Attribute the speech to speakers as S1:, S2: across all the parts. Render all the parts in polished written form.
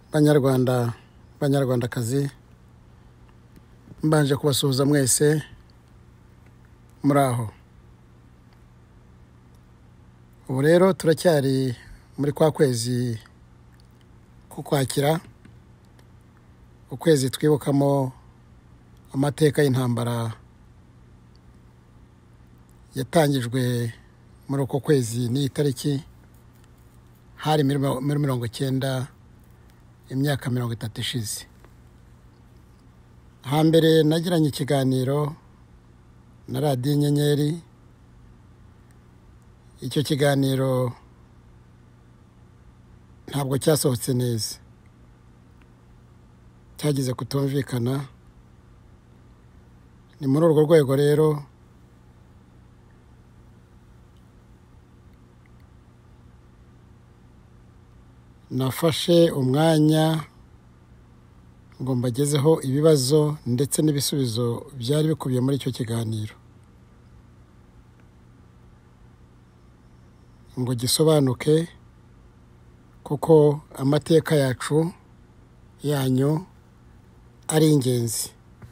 S1: Banyarwanda, banyarwandakazi, mbanje kubasuhuza mwese muraho. Ubu rero turacyari muri kwa kwezi kukwakira, ukwezi twibukamo amateka y'intambara yatangijwe muri uko kwezi n'iyi tariki, hari muri 90 imyaka 30 ishize. Hambere nagiranye ikiganiro na radiyo Inyenyeri. Icyo kiganiro ntabwo cyasohotse neza, cyagize kutumvikana. Ni muri urwo rwego rero nafashe umwanya ngo mbagezeho ibibazo ndetse n'ibisubizo byari bikubiye muri icyo kiganiro, ngo gisobanuke, kuko amateka yacu yanyu ari ingenzi.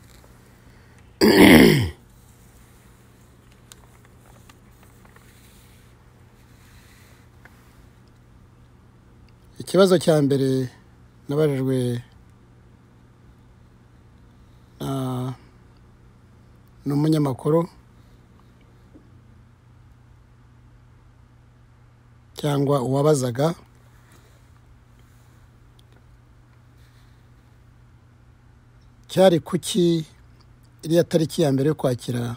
S1: Ikibazo cya mbere nabajijwe n'umunyamakuru cyangwa uwabazaga, cyari kuki iriya tariki ya mbere yo kwakira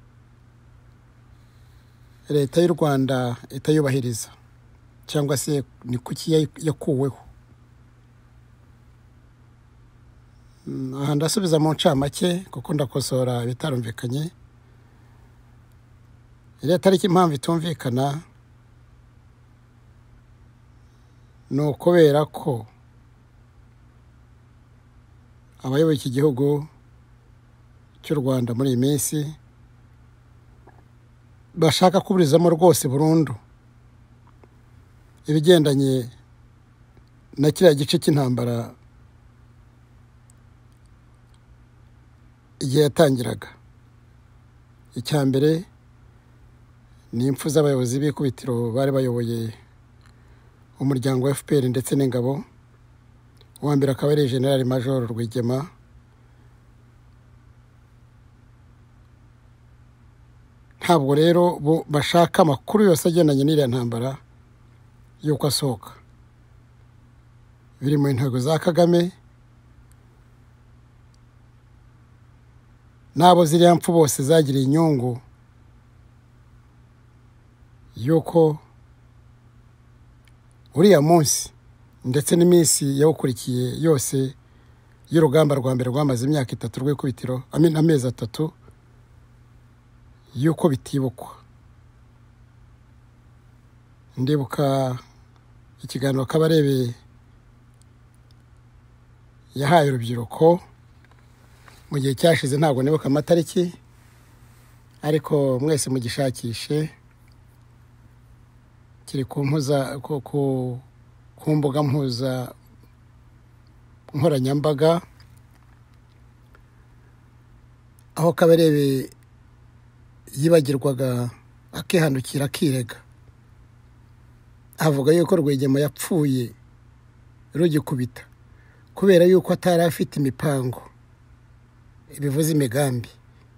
S1: leta y'u Rwanda itayubahiriza, cyangwa se ni kuki yakuweho. Aha ndasubiza mu ncamake kuko ndakosora ibitarumvikanye. Iriya tariki impamvu itumvikana ni ukubera ko abayoboye iki gihugu cy'u Rwanda muri iyi minsi bashaka kuburizamo rwose burundu ibigendanye na kiriya gice cy'intambara igihe yatangiraga. Icya mbere ni impfu z'abayobozi b'ikubitiro bari bayoboye umuryango wa FPR ndetse n'ingabo. Uwa mbere akaba ari General Major Rwigyema. Ntabwo rero bashaka amakuru yose agendanye n'iriya ntambara yuko asohoka. Biri mu intego za Kagame, n'abo ziriya mpfu bose zagiriye inyungu yuko uriya munsi ndetse n'iminsi yawukurikiye yose y'urugamba rwa mbere rwamaze imyaka 3 rw'ikubitiro, amezi 3, yuko bitibukwa. Ndibuka ikiganiro Kabarebe yahaye urubyiruko mu gihe cyashize, ntabwo nibuka amatariki, ariko mwese mugishakishe, kiri ku mbuga mpuza nkoranyambaga, aho Kabarebe yibagirwaga akihandukira akirega, avuga yuko Rwigyema yapfuye rugikubita kubera yuko atari afite imipango, ibivuze imigambi,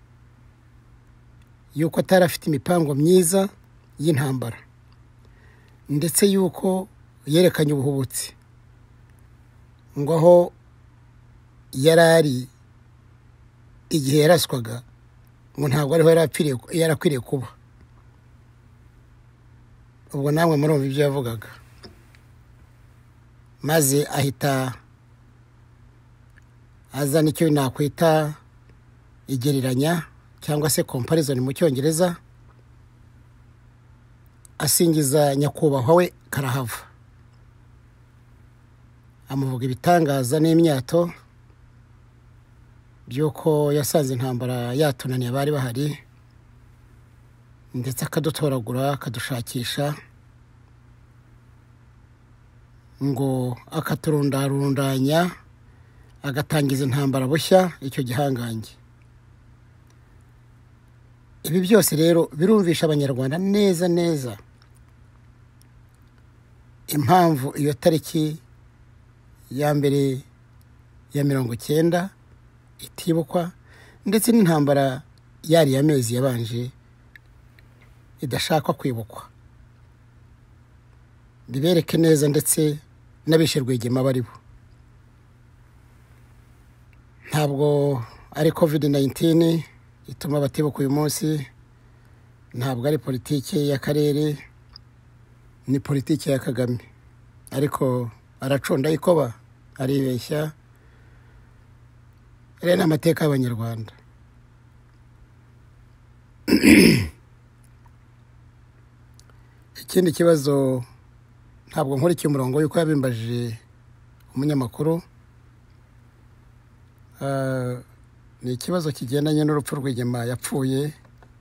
S1: yuko atari afite imipango myiza y'intambara, ndetse yuko yerekanye ubuhubutsi, ngo aho yarari igihe yaraswaga ngo ntabwo ariho yarakwiriye kuba. Ubwo namwe murumva ibyo yavugaga. Maze ahita azana icyo nakwita igereranya cyangwa se comparison mu Cyongereza, asingiza nyakubahwa we Karahava, amuvuga ibitangaza n'imyato by'uko yasanze intambara yatunaniye abari bahari, ndetse akadutoragura akadushakisha, ngo akaturundarundanya agatangiza intambara bushya icyo gihangange. Ibi byose rero birumvisha abanyarwanda neza neza impamvu iyo tariki ya mbere ya 90 itibukwa, ndetse n'intambara yari amezi yabanje idashaka kwibukwa. Bibereke neza ndetse n'abishe Rwigyema bari bo. Ntabwo ari COVID-19 ituma batibuka uyu munsi, ntabwo ari politiki y'akarere, ni politiki ya Kagame. Ariko araconda ikoba, aribeshya. Rero ni amateka y'abanyarwanda. Ikindi kibazo, ntabwo nkurikiye umurongo yuko yabimbajije umunyamakuru, ni ikibazo kigendanye n'urupfu Rwigyema yapfuye,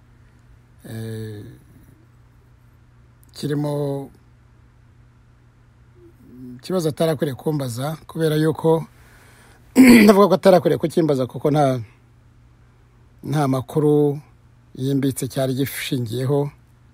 S1: kirimo ikibazo atarakwiriye kumbaza, kubera yuko ndavuga ko atarakwiriye kukimbaza kuko nta makuru yimbitse cyari gishingiyeho.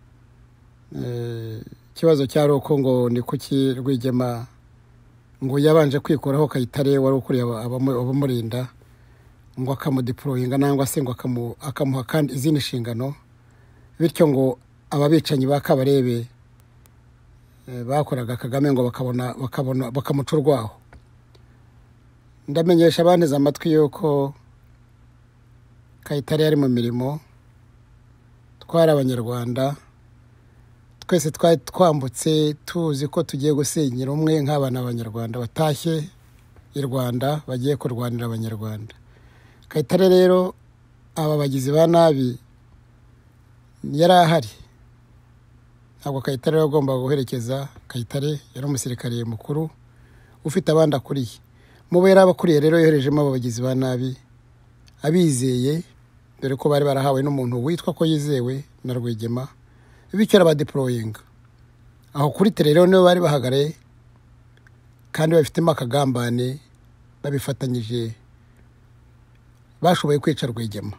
S1: Ikibazo cyari uko ngo ni kuki Rwigyema ngo yabanje kwikuraho Kayitare wari ukuriye abamurinda, ngo akamudeployinga nangwa se ngo akamuha kandi izindi nshingano, bityo ngo ababicanyi ba Kabarebe bakoraga Kagame ngo bakamuca urwaho. Ndamenyesha abanteze amatwi yuko Kayitare yari mu mirimo, twari abanyarwanda, twese twari twambutse tuzi ko tugiye gusenyera umwe nk'abana b'abanyarwanda batashye i Rwanda bagiye kurwanira abanyarwanda. Kayitare rero aba bagizi ba nabi yari ahari. Ntabwo Kayitare agomba guherekeza. Kayitare yari umusirikare mukuru ufite abandi akuriye. Mu yari abakuriye rero yoherejemo aba bagizi ba nabi abizeye, dore ko bari barahawe n'umuntu witwa ko yizewe na Rwigyema, bityo arabadeployinga aho kuri rero nibo bari bahagaraye kandi bafitemo akagambane, babifatanyije bashoboye kwica Rwigyema.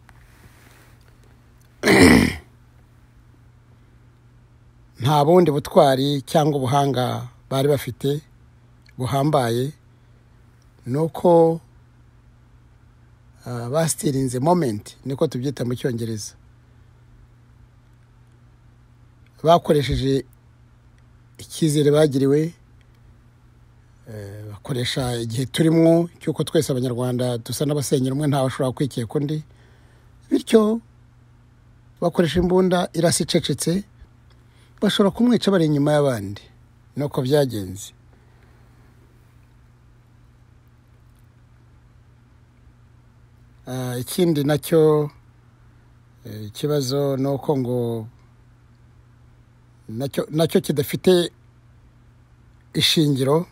S1: Nta bundi butwari cyangwa ubuhanga bari bafite buhambaye, nuko bastirinze moment, niko tubyita mu Cyongereza. Bakoresheje icyizere bagiriwe, bakoresha igihe turimo cyuko twese abanyarwanda dusa n'abasenyera umwe, nta bashobora kwikeka undi, bityo bakoresha imbunda irasi icecetse, bashobora kumwica bari inyuma y'abandi. Nuko byagenze. Ikindi nacyo ikibazo nuko ngo nacyo kidafite ishingiro,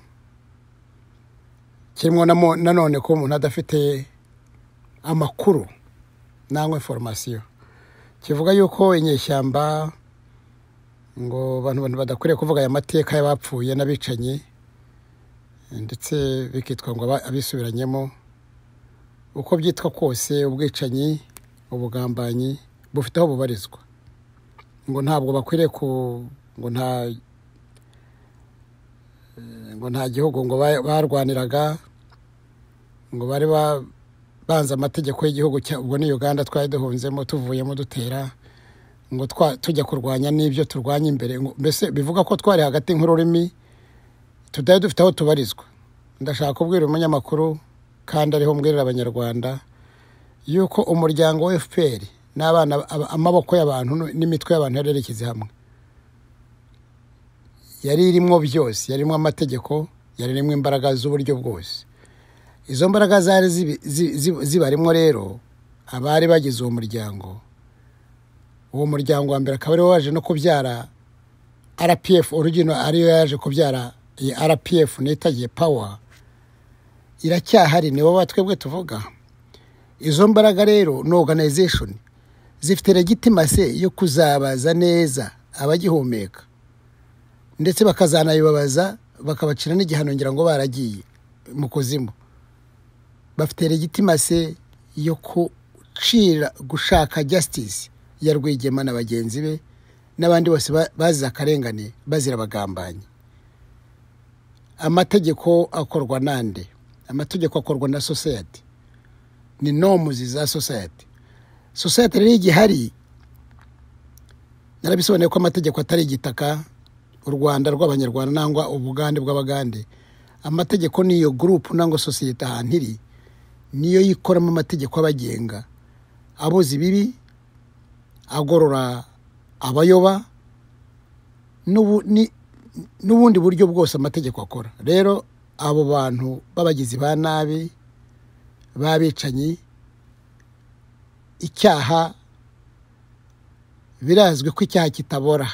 S1: kirimo nanone ko umuntu adafite amakuru nangwa information. Kivuga yuko inyeshyamba ngo abantu badakwiriye kuvuga aya mateka y'abapfuye n'abicanyi, ndetse bikitwa ngo abisubiranyemo. Uko byitwa kose, ubwicanyi, ubugambanyi bufite aho bubarizwa. Ngo ntabwo bakwiriye ngo nta gihugu ngo barwaniraga, ngo bari banze amategeko y'igihugu ubwo ni Uganda twari duhunzemo tuvuyemo dutera, ngo tujya kurwanya n'ibyo turwanya imbere. Mbese bivuga ko twari hagati nk'ururimi tutari dufite aho tubarizwa. Ndashaka kubwira umunyamakuru kandi ariho mbwirira abanyarwanda yuko umuryango wa FPR n'abana, amaboko y'abantu n'imitwe y'abantu yarerekeze hamwe, yari irimo byose, yarimo amategeko, yaririmo imbaraga z'uburyo bwose. Izo mbaraga zari zibarimo rero abari bagize uwo muryango. Uwo muryango wa mbere akaba ariwo waje no kubyara RPF original, ariyo yaje kubyara RPF nitagiye power, iracyahari, nibo batwebwe tuvuga. Izo mbaraga rero no organization zifite legitimacy yo kuzabaza neza abagihumeka, ndetse bakazanayibabaza bakabacira n'igihano ngira ngo baragiye mu kuzimu, bafite legitimase yo gushaka justice ya Rwigyema na bagenzi be n'abandi bose bazize akarengane bazira bagambanyi. Amategeko akorwa nande? Amategeko akorwa na society, ni norms za society. Society rero igihari, narabisobanuye ko amategeko atari igitaka, u Rwanda rw'abanyarwanda nangwa ubugande bw'abagande. Amategeko niyo group nango society ahantu iri, niyo yikoramo amategeko abagenga, abozi bibi, agorora abayoba, n'ubundi buryo bwose amategeko akora. Rero abo bantu babagizi ba nabi, babicanyi, icyaha birazwi ko icyaha kitabora.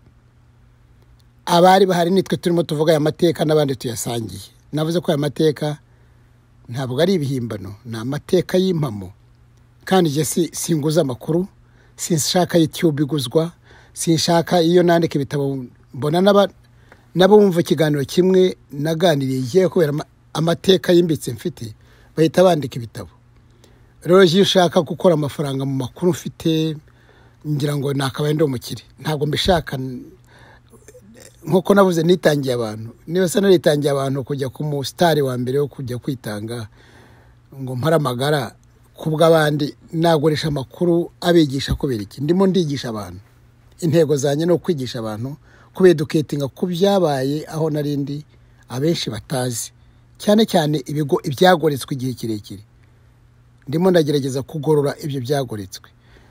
S1: Abari bahari nitwe turimo tuvuga aya mateka n'abandi tuyasangiye. Navuze ko aya mateka ntabwo ari ibihimbano, ni amateka y'impamo. Kandi je singuza amakuru, sinshaka YouTube iguzwa, sinshaka iyo nandika ibitabo mbona nabo bumva ikiganiro kimwe naganiriye giye kubera amateka yimbitse mfite, bahita bandika ibitabo. Rero je ushaka gukora amafaranga mu makuru mfite, ngira ngo nakabaye ndo mukiri. Ntabwo mbishaka, nkuko navuze nitangiye abantu. Niba se naritangiye abantu kujya ku mu star wa mbere wo kujya kwitanga ngo mparamagara kubw'abandi, nagoresha amakuru abigisha kubera iki? Ndimo ndigisha abantu. Intego zanye no kwigisha abantu kubeducatinga ku byabaye aho narindi abenshi batazi, cyane cyane ibigo ibyagoretswe igihe kirekire. Ndimo ndagerageza kugorora ibyo byagoretswe.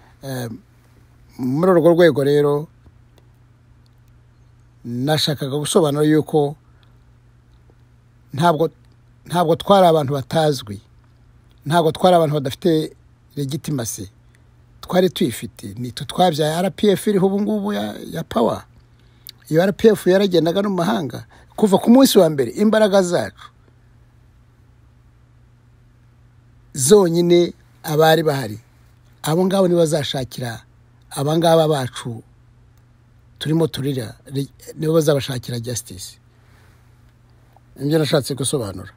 S1: Muri urwo rwego rero nashakaga gusobanura yuko ntabwo twari abantu batazwi, ntabwo twari abantu badafite legitimase, twari tuyifite. Ni twabyaye RPF iriho ubu ngubu ya power. Iyo RPF yaragendaga no mahanga kuva ku munsi wa mbere. Imbaraga zacu zonyine abari bahari, abo ngabo ni bazashakira abangaba bacu turimo turira, nibo bazabashakira justice. Ibyo nashatse gusobanura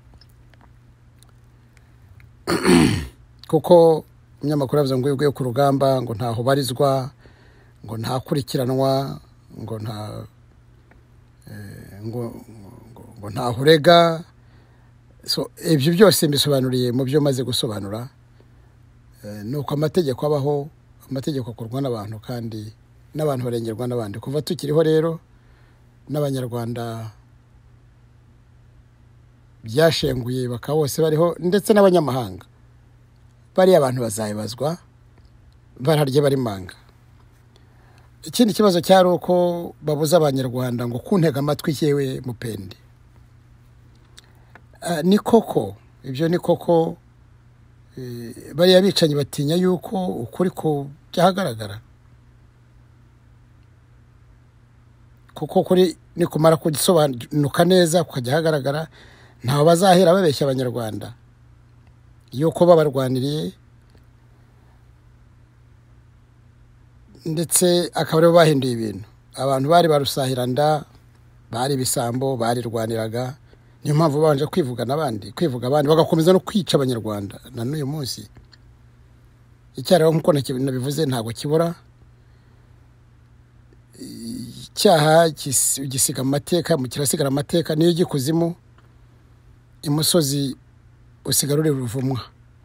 S1: kuko umunyamakuru yavuze ngo yiguye ku rugamba, ngo ntaho barizwa, ngo ntakurikiranwa, ngo ntaho urega. So ibyo byose mbisobanuriye mu byo maze gusobanura. Nuko amategeko abaho, amategeko akorwa n'abantu kandi n'abantu barengerwa n'abandi. Kuva tukiriho rero n'abanyarwanda byashenguye bakaba bose bariho, ndetse n'abanyamahanga bari abantu bazayibazwa, bararye bari manga. Ikindi kibazo cyari uko babuza abanyarwanda ngo kuntega amatwi yewe mupende. Ni koko, ibyo ni koko, bari abicanyi batinya yuko ukuri ko byahagaragara, kuko kuri ni kumara kugisobanuka neza kujya hagaragara, ntaho bazahera babeshya abanyarwanda yuko babarwaniriye, ndetse akaba aribo bahinduye ibintu. Abantu bari barusahiranda, bari bisambo, barirwaniraga. Niyo mpamvu babanje kwivuga abandi bagakomeza no kwica abanyarwanda na n'uyu munsi. Icyaro nkuko nabivuze ntabwo kibura. Icyaha gisiga amateka, mu kirasigara amateka, niyo gikuzimu imusozi usigara uri ruvumwa.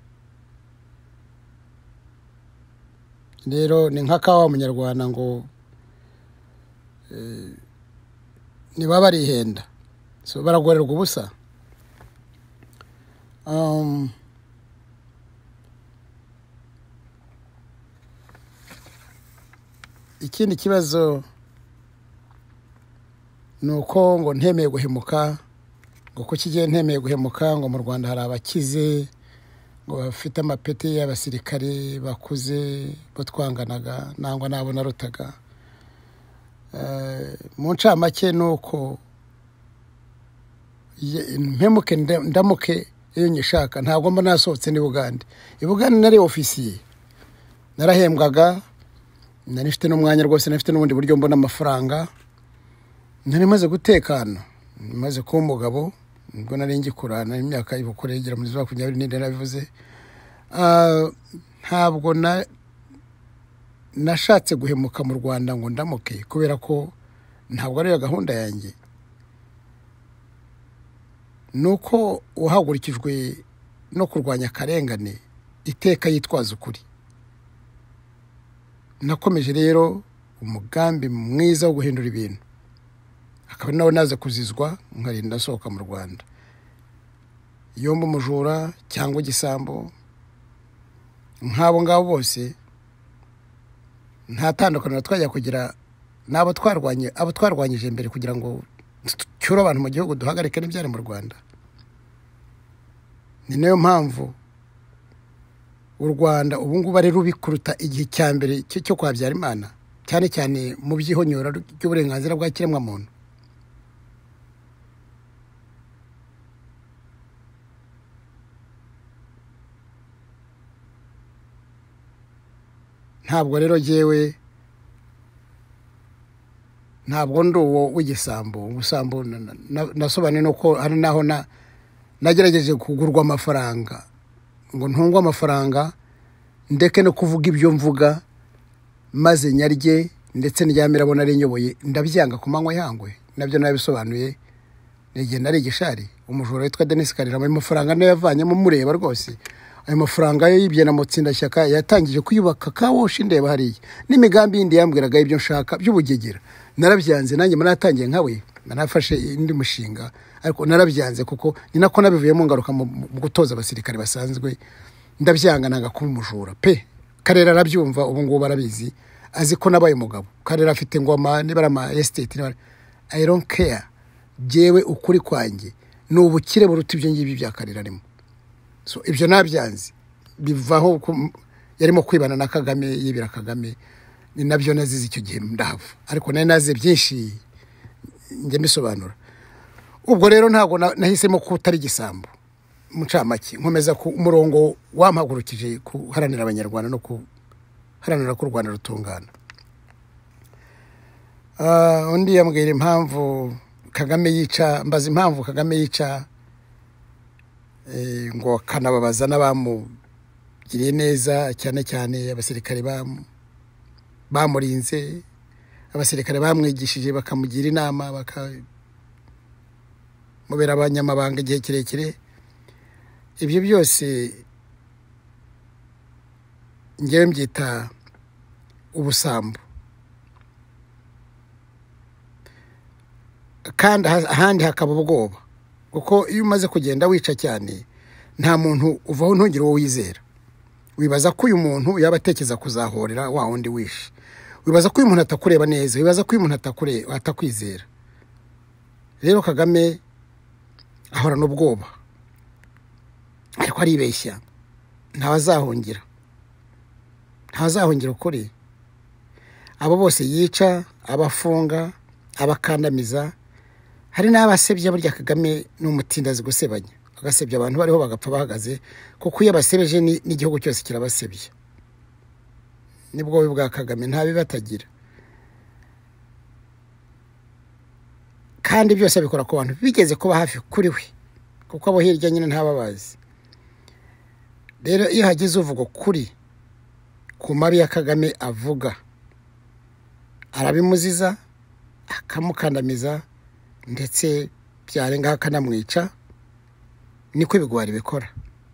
S1: Rero ni nk'akawa umunyarwanda ngo niba barihenda, so baragorerwa ubusa. Ikindi kibazo nuko ngo ntemeye guhemuka, ngo kukigiye ntemeye guhemuka, ngo mu Rwanda hari abakize, ngo bafite amapeti y'abasirikare bakuze bo twanganaga nangwa nabo narutaga. Mu ncamake nuko mpemuke ndamuke iyo nyishaka, ntabwo mba nasohotse ni Bugande. I Bugande nari ofisiye, narahembwaga, nari mfite n'umwanya rwose, nafite n'ubundi buryo mbona amafaranga, nari maze gutekana, maze kuba umugabo ubwo nari ngikurana imyaka y'ubukure igera muri 24 narabivuze ntabwo nashatse guhemuka mu Rwanda ngo ndamuke kubera ko ntabwo ari gahunda yanjye nuko uhagurikijwe no kurwanya akarengane iteka yitwaza ukuri. Nakomeje rero umugambi mwiza wo guhindura ibintu, akaba nawe naze kuzizwa nkarinda asohoka mu Rwanda. Iyo mba umujura cyangwa igisambo nk'abo ngabo bose nta tandukaniro twajya kugira n'abo twarwanyije mbere kugira ngo cyura abantu mu gihugu duhagarike n'ibyari mu Rwanda. Ni nayo mpamvu u Rwanda ubu ngubu ari rubi kuruta igihe cya mbere cyo kwa Habyarimana, cyane cyane mu byihonyora ry'uburenganzira bwa kiremwa muntu. Ntabwo rero jewe ntabwo ndi uwo w'igisambo. Ubusambo nasobanuye nuko hari naho nagerageje kugurwa amafaranga ngo ntungwa amafaranga ndeke no kuvuga ibyo mvuga maze nyarye ndetse ndyamira abona ari nyoboye ndabyanga ku manywa yangwe. Nabyo nabisobanuye nige nari gishari. Umujura witwa Denis Karira mu mafaranga nayo yavanyemo mureba rwose. Ayo mafaranga yo yibye na mutsinda shyaka yatangije kuyubaka kawoshi ndeba hariya n'imigambi yindi yambwiraga ibyo nshaka by'ubugegera. Narabyanze nanjye manatangiye nkawe manafashe indi mushinga ariko narabyanze kuko ni nako nabivuyemo ngaruka mu gutoza abasirikare basanzwe. Ndabyanga nanga kuba umujura pe. Karera arabyumva ubu ngubu barabizi azi ko nabaye umugabo. Karera afite ngoma nibara ama estate nibara I don't care. Jewe ukuri kwanjye n'ubukire buruta ibyo ngibi bya Karera arimo. So ibyo nabyanze bivaho yarimo kwibana na Kagame yibira Kagame ni nabyo nazize icyo gihe ndahava ariko nari naze byinshi nge misobanura. Ubwo rero ntago nahisemo ko utari gisambo mucamaki nkomeza ku umurongo wampagurukije kuharanira abanyarwanda no kuharanira ko Rwanda rutungana. Undi yambwira impamvu Kagame yica, mbaza impamvu Kagame yica ngo kanababaza n'abamugiriye neza cyane cyane abasirikare bamurinze, abasirikare bamwigishije bakamugira inama bakamubera abanyamabanga igihe kirekire. Ibyo byose ngewe mbyita ubusambo. Kandi ahandi hakaba ubwoba kuko iyo umaze kugenda wica cyane nta muntu uvaho ntugire uwo wizera. Wibaza ko uyu muntu yabatekeza kuzahorera wa wundi wishe. Wibaza ko uyu muntu atakureba neza, wibaza ko uyu muntu atakwizera. Rero Kagame ahora n'ubwoba ariko aribeshya ntawazahungira ukuri. Abo bose yica, abafunga, abakandamiza. Hari n'abasebya burya Kagame n'umutindazi gusebanya agasebya abantu bariho bagapfa bahagaze kuko iyo basebeje n'igihugu cyose kirabasebya. Nibwo bwa Kagame nta bibatagira kandi byose abikora ku bantu bigeze kuba hafi kuri we kuko abo hirya nyine ntababazi. Rero iyo hagize uvuga kuri ku mabi ya Kagame avuga arabimuziza akamukandamiza ndetse byarenga akanamwica. Niko ibigwari bikora.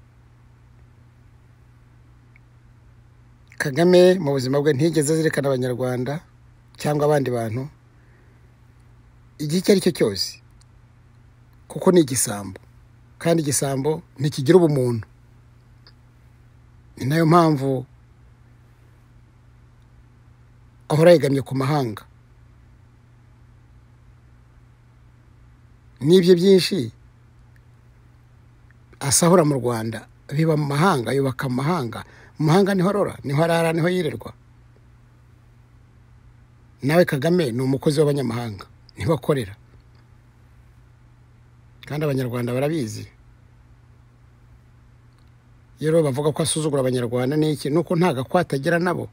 S1: Kagame mu buzima bwe ntigeze azirikana abanyarwanda cyangwa abandi bantu igihe icyo ari cyo cyose kuko ni igisambo kandi igisambo ntikigira ubumuntu. Ni nayo mpamvu ahora yegamye ku mahanga. Nibyo byinshi asahura mu Rwanda biba mu mahanga, yubaka mu mahanga. Mu mahanga niho arora, niho arara, niho yirirwa. Nawe Kagame ni umukozi w'abanyamahanga, niho akorera. Kandi abanyarwanda barabizi. Yero bavuga ko asuzugura abanyarwanda n'iki nuko nta gakwatagira nabo.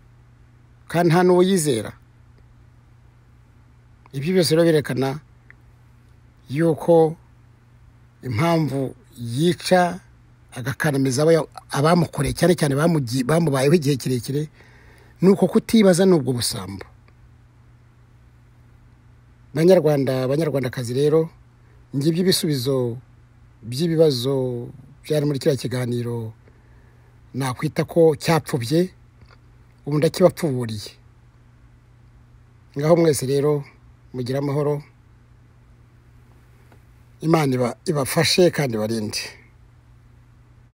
S1: Kandi nta n'uwo yizera. Ibyo byose rero birekana yuko impamvu yica agakanamiza abamukoreye cyane cyane bamubayeho igihe kirekire nuko kutibaza n'ubwo busambo. Banyarwandakazi rero, ngibyo ibisubizo by'ibibazo byari muri kiriya kiganiro nakwita ko cyapfubye, ubu ndakibapfuburiye. Ngaho mwese rero mugira amahoro, Imana ibafashe kandi barinde.